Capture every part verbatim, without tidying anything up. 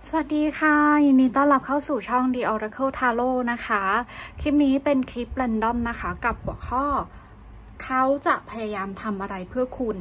สวัสดีค่ะยินดีต้อนรับเข้าสู่ช่อง The Oracle Tarot นะคะคลิปนี้เป็นคลิป Random นะคะกับหัวข้อเขาจะพยายามทำอะไรเพื่อคุณ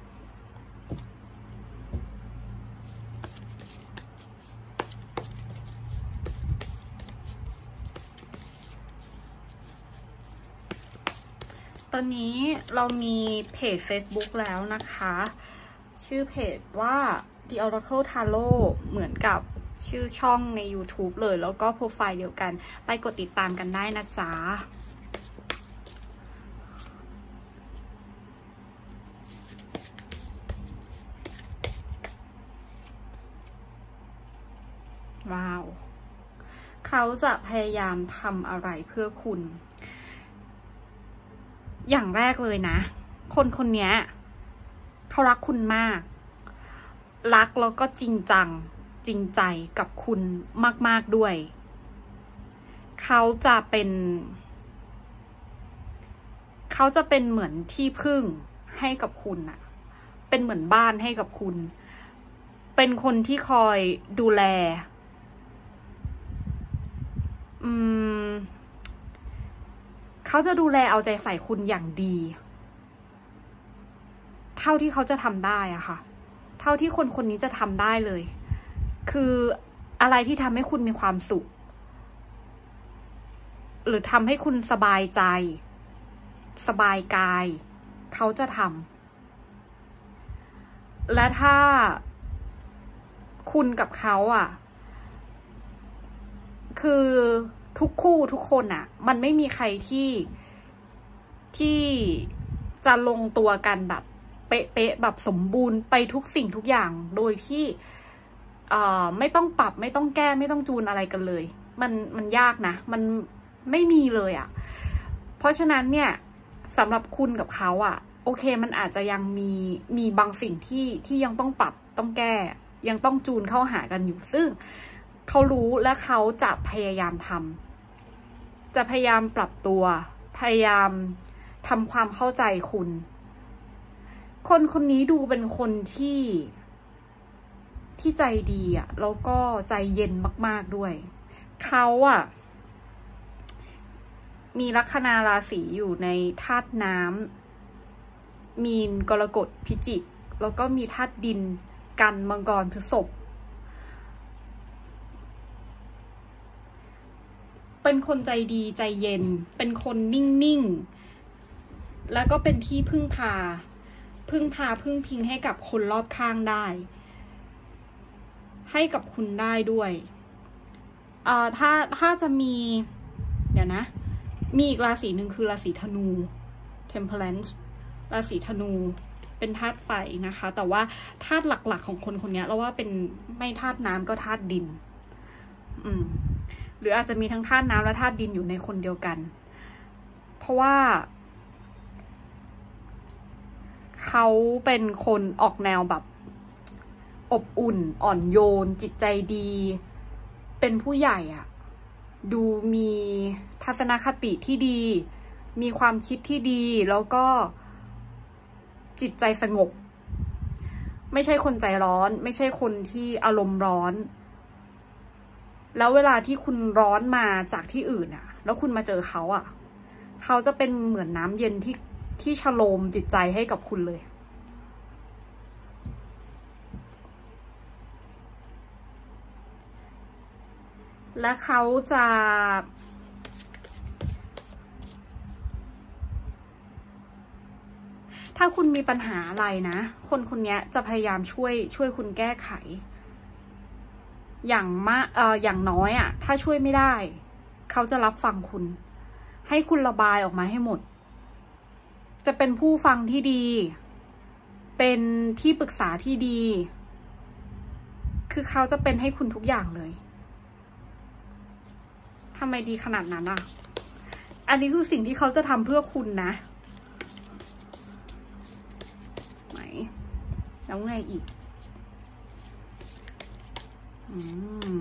ตอนนี้เรามีเพจ Facebook แล้วนะคะชื่อเพจว่า The Oracle Tarot เหมือนกับชื่อช่องใน YouTube เลยแล้วก็โปรไฟล์เดียวกันไปกดติดตามกันได้นะจ๊ะว้าวเขาจะพยายามทำอะไรเพื่อคุณอย่างแรกเลยนะคนคนนี้เขารักคุณมากรักแล้วก็จริงจังจริงใจกับคุณมากๆด้วยเขาจะเป็นเขาจะเป็นเหมือนที่พึ่งให้กับคุณอะเป็นเหมือนบ้านให้กับคุณเป็นคนที่คอยดูแลอืมเขาจะดูแลเอาใจใส่คุณอย่างดีเท่าที่เขาจะทำได้อะค่ะเท่าที่คนคนนี้จะทำได้เลยคืออะไรที่ทำให้คุณมีความสุขหรือทำให้คุณสบายใจสบายกายเขาจะทำและถ้าคุณกับเขาอ่ะคือทุกคู่ทุกคนอ่ะมันไม่มีใครที่ที่จะลงตัวกันแบบเป๊ะๆแบบสมบูรณ์ไปทุกสิ่งทุกอย่างโดยที่ไม่ต้องปรับไม่ต้องแก้ไม่ต้องจูนอะไรกันเลยมันมันยากนะมันไม่มีเลยอะ่ะเพราะฉะนั้นเนี่ยสำหรับคุณกับเขาอะ่ะโอเคมันอาจจะยังมีมีบางสิ่งที่ที่ยังต้องปรับต้องแก้ยังต้องจูนเข้าหากันอยู่ซึ่งเขารู้และเขาจะพยายามทำจะพยายามปรับตัวพยายามทำความเข้าใจคุณคนคนนี้ดูเป็นคนที่ที่ใจดีอ่ะแล้วก็ใจเย็นมากๆด้วยเขาอ่ะมีลัคนาราศีอยู่ในธาตุน้ำมีนกรกฎพิจิกแล้วก็มีธาตุดินกันมังกรพฤษภเป็นคนใจดีใจเย็นเป็นคนนิ่งๆแล้วก็เป็นที่พึ่งพาพึ่งพาพึ่งพิงให้กับคนรอบข้างได้ให้กับคุณได้ด้วยเอ่อถ้าถ้าจะมีเดี๋ยวนะมีอีกราศีหนึ่งคือราศีธนู Temperance ราศีธนูเป็นธาตุไฟนะคะแต่ว่าธาตุหลักๆของคนคนนี้เราว่าเป็นไม่ธาตุน้ำก็ธาตุดินอืมหรืออาจจะมีทั้งธาตุน้ำและธาตุดินอยู่ในคนเดียวกันเพราะว่าเขาเป็นคนออกแนวแบบอบอุ่นอ่อนโยนจิตใจดีเป็นผู้ใหญ่อะดูมีทัศนคติที่ดีมีความคิดที่ดีแล้วก็จิตใจสงบไม่ใช่คนใจร้อนไม่ใช่คนที่อารมณ์ร้อนแล้วเวลาที่คุณร้อนมาจากที่อื่นอะแล้วคุณมาเจอเขาอะเขาจะเป็นเหมือนน้ำเย็นที่ที่ชโลมจิตใจให้กับคุณเลยและเขาจะถ้าคุณมีปัญหาอะไรนะคนคนนี้จะพยายามช่วยช่วยคุณแก้ไขอย่างมากเอ่ออย่างน้อยอ่ะถ้าช่วยไม่ได้เขาจะรับฟังคุณให้คุณระบายออกมาให้หมดจะเป็นผู้ฟังที่ดีเป็นที่ปรึกษาที่ดีคือเขาจะเป็นให้คุณทุกอย่างเลยทำไมดีขนาดนั้นอ่ะอันนี้คือสิ่งที่เขาจะทำเพื่อคุณนะไหนแล้วไงอีกอืม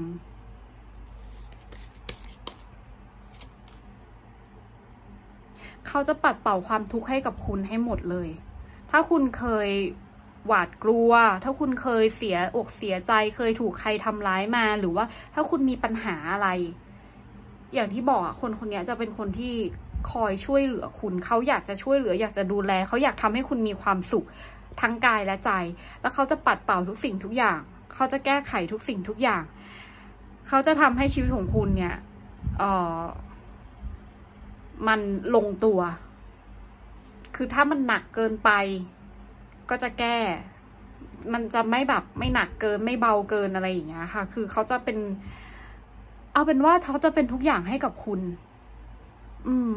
เขาจะปัดเป่าความทุกข์ให้กับคุณให้หมดเลยถ้าคุณเคยหวาดกลัวถ้าคุณเคยเสียอกเสียใจเคยถูกใครทำร้ายมาหรือว่าถ้าคุณมีปัญหาอะไรอย่างที่บอกคนคนนี้จะเป็นคนที่คอยช่วยเหลือคุณเขาอยากจะช่วยเหลืออยากจะดูแลเขาอยากทำให้คุณมีความสุขทั้งกายและใจแล้วเขาจะปัดเป่าทุกสิ่งทุกอย่างเขาจะแก้ไขทุกสิ่งทุกอย่างเขาจะทำให้ชีวิตของคุณเนี่ยเอ่อมันลงตัวคือถ้ามันหนักเกินไปก็จะแก้มันจะไม่แบบไม่หนักเกินไม่เบาเกินอะไรอย่างเงี้ยค่ะคือเขาจะเป็นเอาเป็นว่าเขาจะเป็นทุกอย่างให้กับคุณอืม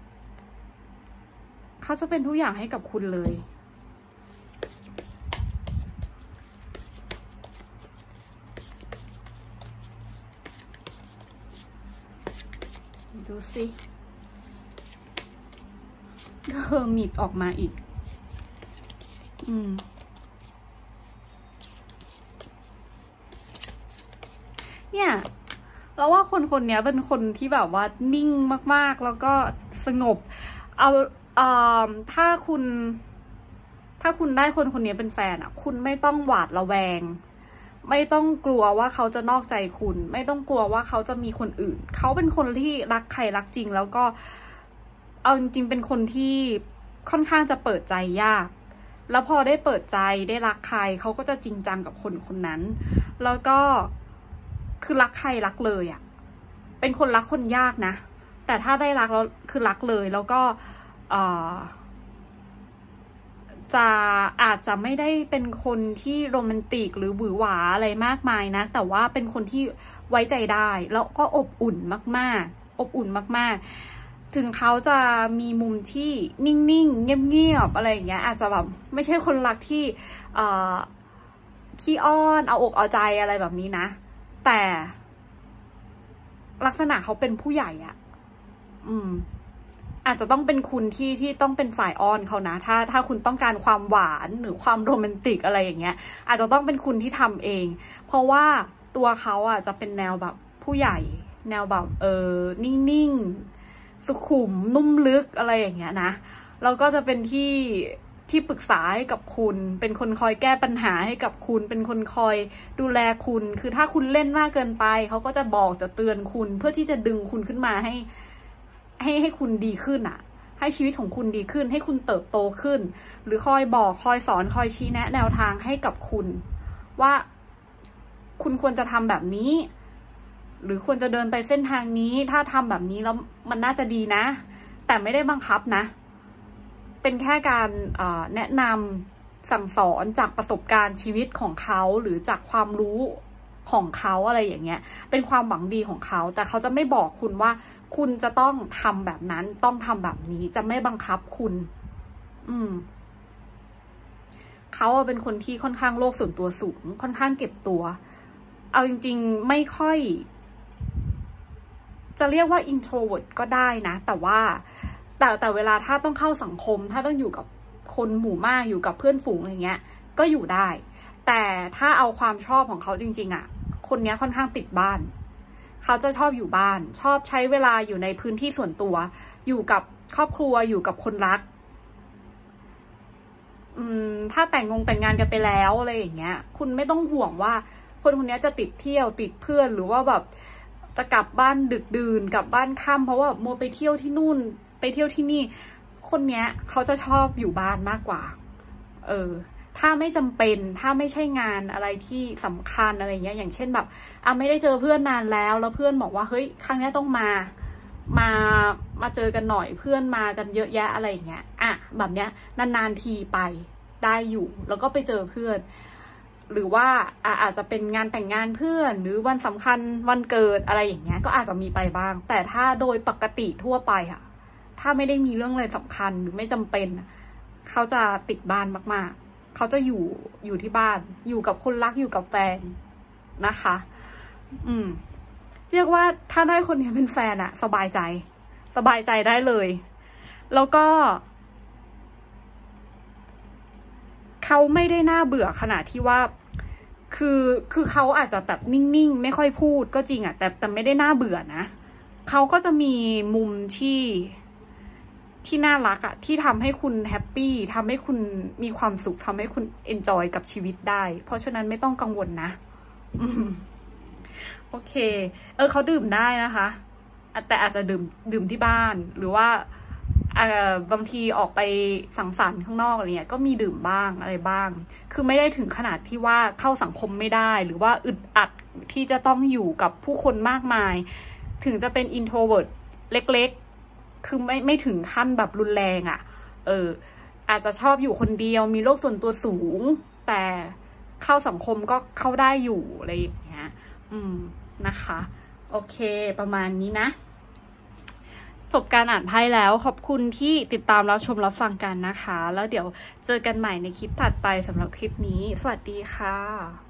เขาจะเป็นทุกอย่างให้กับคุณเลยดูสิเฮอร์มิตออกมาอีกอืมเนี่ยเราว่าคนคนนี้เป็นคนที่แบบว่านิ่งมากๆแล้วก็สงบเอาเอ่อถ้าคุณถ้าคุณได้คนคนนี้เป็นแฟนอ่ะคุณไม่ต้องหวาดระแวงไม่ต้องกลัวว่าเขาจะนอกใจคุณไม่ต้องกลัวว่าเขาจะมีคนอื่นเขาเป็นคนที่รักใครรักจริงแล้วก็เอาจริงๆเป็นคนที่ค่อนข้างจะเปิดใจยากแล้วพอได้เปิดใจได้รักใครเขาก็จะจริงจังกับคนคนนั้นแล้วก็คือรักใครรักเลยอ่ะเป็นคนรักคนยากนะแต่ถ้าได้รักแล้วคือรักเลยแล้วก็เอ่อจะอาจจะไม่ได้เป็นคนที่โรแมนติกหรือหวือหวาอะไรมากมายนะแต่ว่าเป็นคนที่ไว้ใจได้แล้วก็อบอุ่นมากๆอบอุ่นมากๆถึงเขาจะมีมุมที่นิ่งๆเงียบๆอะไรอย่างเงี้ยอาจจะแบบไม่ใช่คนรักที่เอ่อขี้อ้อนเอาอกเอาใจอะไรแบบนี้นะแต่ลักษณะเขาเป็นผู้ใหญ่อ่ะอืมอาจจะต้องเป็นคุณที่ที่ต้องเป็นฝ่ายอ้อนเขานะถ้าถ้าคุณต้องการความหวานหรือความโรแมนติกอะไรอย่างเงี้ยอาจจะต้องเป็นคุณที่ทำเองเพราะว่าตัวเขาอ่ะจะเป็นแนวแบบผู้ใหญ่แนวแบบเออนิ่งๆสุขุมนุ่มลึกอะไรอย่างเงี้ยนะแล้วก็จะเป็นที่ที่ปรึกษาให้กับคุณเป็นคนคอยแก้ปัญหาให้กับคุณเป็นคนคอยดูแลคุณคือถ้าคุณเล่นมากเกินไปเขาก็จะบอกจะเตือนคุณเพื่อที่จะดึงคุณขึ้นมาให้ให้ให้คุณดีขึ้นอ่ะให้ชีวิตของคุณดีขึ้นให้คุณเติบโตขึ้นหรือคอยบอกคอยสอนคอยชี้แนะแนวทางให้กับคุณว่าคุณควรจะทำแบบนี้หรือควรจะเดินไปเส้นทางนี้ถ้าทำแบบนี้แล้วมันน่าจะดีนะแต่ไม่ได้บังคับนะเป็นแค่การแนะนำสั่งสอนจากประสบการณ์ชีวิตของเขาหรือจากความรู้ของเขาอะไรอย่างเงี้ยเป็นความหวังดีของเขาแต่เขาจะไม่บอกคุณว่าคุณจะต้องทำแบบนั้นต้องทำแบบนี้จะไม่บังคับคุณอืมเขาเป็นคนที่ค่อนข้างโลกส่วนตัวสูงค่อนข้างเก็บตัวเอาจริงๆไม่ค่อยจะเรียกว่า introvert ก็ได้นะแต่ว่าแต่แต่เวลาถ้าต้องเข้าสังคมถ้าต้องอยู่กับคนหมู่มากอยู่กับเพื่อนฝูงอะไรเงี้ยก็อยู่ได้แต่ถ้าเอาความชอบของเขาจริงๆอ่ะคนนี้ค่อนข้างติดบ้านเขาจะชอบอยู่บ้านชอบใช้เวลาอยู่ในพื้นที่ส่วนตัวอยู่กับครอบครัวอยู่กับคนรักอืมถ้าแต่งงงแต่งงานกันไปแล้วอะไรอย่างเงี้ยคุณไม่ต้องห่วงว่าคนคนนี้จะติดเที่ยวติดเพื่อนหรือว่าแบบจะกลับบ้านดึกดื่นกลับบ้านค่ำเพราะว่ามัวไปเที่ยวที่นู่นไปเที่ยวที่นี่คนเนี้ยเขาจะชอบอยู่บ้านมากกว่าเออถ้าไม่จำเป็นถ้าไม่ใช่งานอะไรที่สำคัญอะไรเงี้ยอย่างเช่นแบบอ่ะไม่ได้เจอเพื่อนนานแล้วแล้วเพื่อนบอกว่าเฮ้ยครั้งนี้ต้องมามามาเจอกันหน่อยเพื่อนมากันเยอะแยะอะไรอย่างเงี้ยอ่ะแบบเนี้ยนานๆทีไปได้อยู่แล้วก็ไปเจอเพื่อนหรือว่าอาจจะเป็นงานแต่งงานเพื่อนหรือวันสำคัญวันเกิดอะไรอย่างเงี้ยก็อาจจะมีไปบ้างแต่ถ้าโดยปกติทั่วไปอะถ้าไม่ได้มีเรื่องอะไรสำคัญหรือไม่จำเป็นเขาจะติดบ้านมากๆเขาจะอยู่อยู่ที่บ้านอยู่กับคนรักอยู่กับแฟนนะคะอืมเรียกว่าถ้าได้คนนี้เป็นแฟนอะสบายใจสบายใจได้เลยแล้วก็เขาไม่ได้น่าเบื่อขนาดที่ว่าคือคือเขาอาจจะแบบนิ่งๆไม่ค่อยพูดก็จริงอะแต่แต่ไม่ได้น่าเบื่อนะเขาก็จะมีมุมที่ที่น่ารักอะที่ทำให้คุณแฮปปี้ทำให้คุณมีความสุขทำให้คุณเอนจอยกับชีวิตได้เพราะฉะนั้นไม่ต้องกังวลนะโอเคเออเขาดื่มได้นะคะแต่อาจจะดื่มดื่มที่บ้านหรือว่าเอ่อบางทีออกไปสังสรรค์ข้างนอกอะไรเงี้ยก็มีดื่มบ้างอะไรบ้างคือไม่ได้ถึงขนาดที่ว่าเข้าสังคมไม่ได้หรือว่าอึดอัดที่จะต้องอยู่กับผู้คนมากมายถึงจะเป็น introvert เล็กๆคือไม่ไม่ถึงขั้นแบบรุนแรงอ่ะเอออาจจะชอบอยู่คนเดียวมีโลกส่วนตัวสูงแต่เข้าสังคมก็เข้าได้อยู่อะไรอย่างเงี้ยอืมนะคะโอเคประมาณนี้นะจบการอ่านไพ่แล้วขอบคุณที่ติดตามรับชมรับฟังกันนะคะแล้วเดี๋ยวเจอกันใหม่ในคลิปถัดไปสำหรับคลิปนี้สวัสดีค่ะ